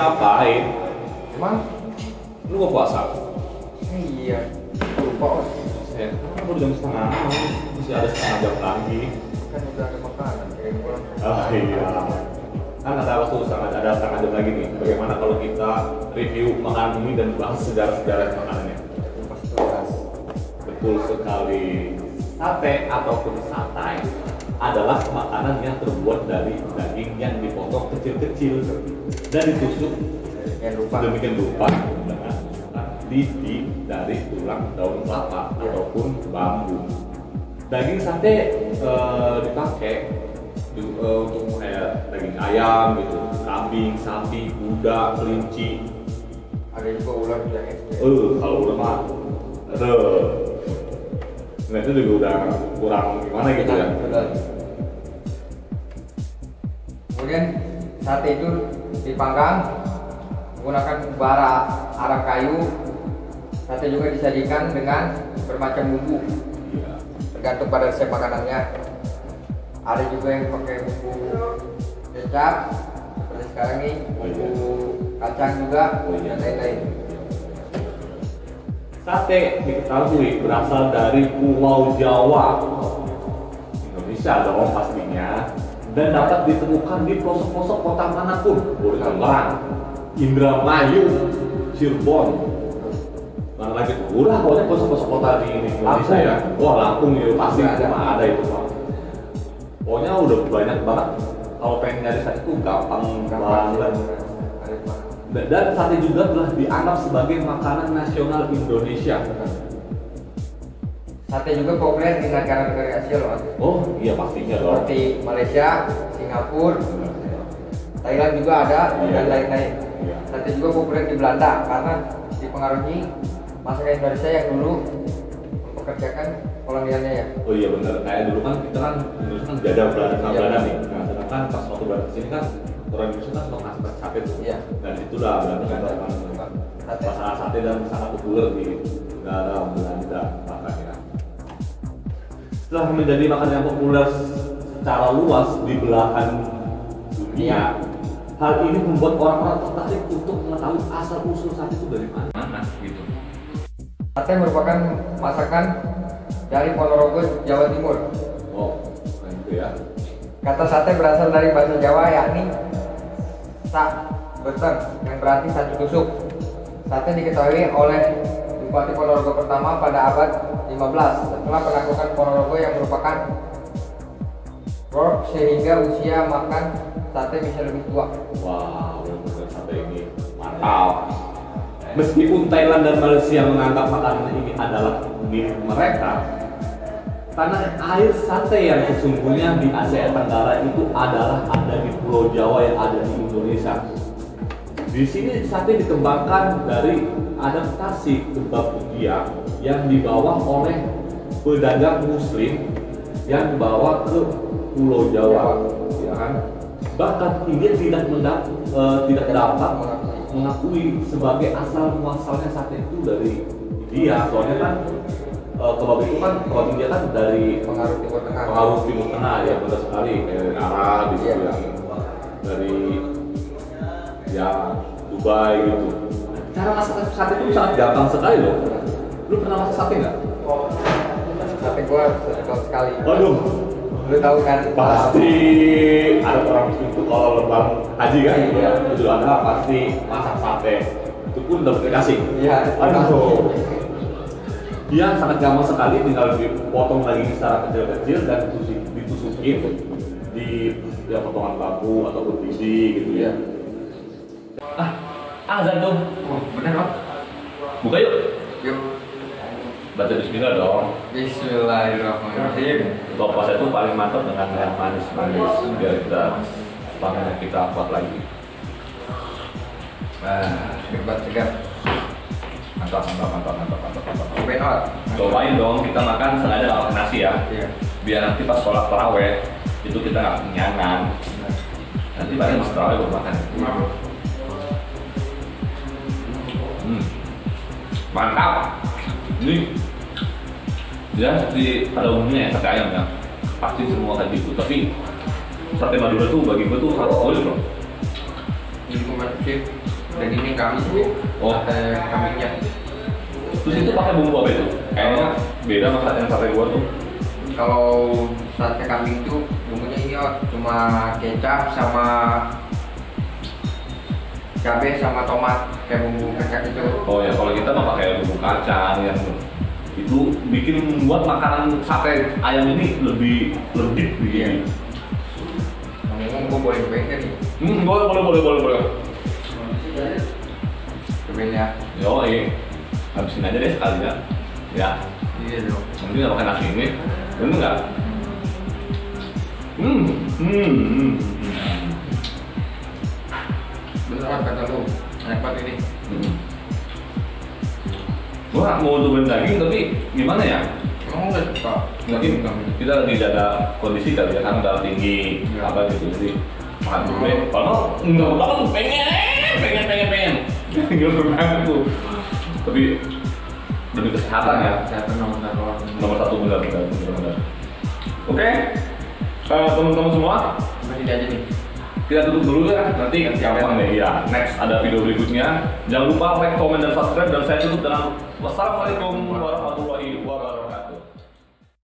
ngapain? Emang? Lu mau puasa? Iya. Lupa oh. Saya kan baru jam setengah, masih ada setengah jam lagi. Kan udah ada makanan kayak kurang. Oh iya. Kan ada waktu ada setengah jam lagi nih. Bagaimana kalau kita review makanan ini dan bahas sejarah-sejarah makanannya? Pas tugas. Betul sekali. Sate ataupun satai adalah makanan yang terbuat dari daging yang dipotong kecil-kecil dan ditusuk sedemikian rupa dengan lidi dari tulang daun kelapa ataupun bambu. Daging sate dipakai untuk kayak daging ayam gitu, kambing, sapi, kuda, kelinci. Ada juga ular yang SD. Kalau ular mah, nah itu juga udah kurang gimana gitu ya. Betul. Kemudian sate itu dipanggang menggunakan bara arang kayu. Sate juga disajikan dengan bermacam bumbu. Iya. Tergantung pada resep makanannya. Ada juga yang pakai bumbu kecap seperti sekarang nih, bumbu kacang juga dan lain-lain. Sate diketahui berasal dari Pulau Jawa, Indonesia dong pastinya, dan dapat ditemukan di pelosok-pelosok kota manapun, boleh Tangerang, Indramayu, Cirebon, mana lagi tuh, udah pokoknya pelosok-pelosok kota di Indonesia ya. Wah Lampung ya pasti ada itu Pak. Pokoknya udah banyak banget. Kalau pengen nyari sate itu gampang banget. Dan sate juga telah dianggap sebagai makanan nasional Indonesia. Sate juga populer di negara-negara Asia loh. Oh iya pastinya dong. Seperti Malaysia, Singapura, Thailand juga ada dan lain-lain. Sate juga populer di Belanda karena dipengaruhi masyarakat Indonesia yang dulu mempekerjakan kolonialnya ya. Oh iya benar. Kayak dulu kan kita kan Indonesia kan jajah Belanda sama Belanda nih. Nah sedangkan pas waktu Belanda kesini kan orang Indonesia kan suka ngasih sate tuh. Iya. Dan itulah Belanda kan masalah sate dan sangat populer di negara Belanda makanya. Setelah menjadi makanan yang populer secara luas di belahan dunia, hal ini membuat orang-orang tertarik untuk mengetahui asal usul sate itu dari mana gitu. Sate merupakan masakan dari Ponorogo, Jawa Timur. Oh, gitu ya. Kata sate berasal dari bahasa Jawa yakni sak beteng yang berarti satu tusuk. Sate diketahui oleh Bupati Ponorogo pertama pada abad 15 setelah penaklukan Ponorogo yang merupakan Work sehingga usia makan sate bisa lebih tua. Wow, benar sate ini mantap. Meskipun Thailand dan Malaysia menganggap makanan ini adalah milik mereka, tanah air sate yang sesungguhnya di Asia Tenggara itu adalah ada di Pulau Jawa yang ada di Indonesia. Di sini sate dikembangkan dari adaptasi kebab India yang dibawa oleh pedagang Muslim yang dibawa ke Pulau Jawa, ya kan? Bahkan India tidak dapat mengakui sebagai asal muasalnya sate itu dari India. Soalnya kan kebab itu kan kebab India kan dari Pengaruh Timur Tengah. Pengaruh Timur Tengah ya benar sekali kayak dari Arab gitu ya, dari ya Dubai gitu. Cara masak sate itu sangat gampang sekali loh. Lu pernah masak sate nggak? Sate gua setahun sekali. Waduh, Lu tahu kan? pasti ada orang itu kalau lebaran haji kan, itu ada pasti masak sate. Itu pun dapat dikasih. Iya. Aduh. Dia sangat gampang sekali, tinggal dipotong daging secara kecil-kecil dan ditusukin di ya, potongan bambu ataupun lidi gitu ya. Azan tuh. Oh, bener Pak. Buka yuk. Yuk. Baca bismillah dong. Bismillahirrahmanirrahim. Buka puasa itu paling mantap dengan yang manis-manis biar kita stamina kita kuat lagi. Nah, segar. Mantap. Benot. Cobain dong, kita makan sengaja nggak pakai nasi ya. Iya. Biar nanti pas sholat taraweh itu kita nggak kenyangan. Nanti bareng pas taraweh baru makan. Mantap. Ini ya pada umumnya ya sate ayam ya. Pasti semua kayak gitu. Tapi sate Madura tuh bagi gue tuh harus boleh loh. Ini Dan ini kami sate kambingnya. Terus itu pakai bumbu apa itu? Kayaknya beda sama sate yang sate gua tuh. Kalau sate kambing itu bumbunya ini cuma kecap sama cabai sama tomat kayak bumbu kecap itu. Oh ya, kalau kita mah pakai bumbu kacang yang itu bikin membuat makanan sate ayam ini lebih legit begini. Ngomong gua boleh cobain kan nih? Boleh. Cobain ya. Yo, habisin aja deh sekalian. Ya. Iya dong. Nanti nggak pakai nasi ini, bener nggak? Beneran kata lu, enak banget ini. Gua mau cobain daging tapi gimana ya? Emang nggak suka? Mungkin kita lagi ada kondisi kali ya, kan darah tinggi apa gitu, jadi makan dulu deh. Kalau enggak banget pengen gitu banget tuh. Tapi demi kesehatan ya. Kesehatan Nomor satu benar. Oke, teman-teman semua, Masih aja nih. kita tutup dulu ya. Nanti gampang deh ya. Next ada video berikutnya. Jangan lupa like, comment, dan subscribe. Dan saya tutup dengan wassalamualaikum warahmatullahi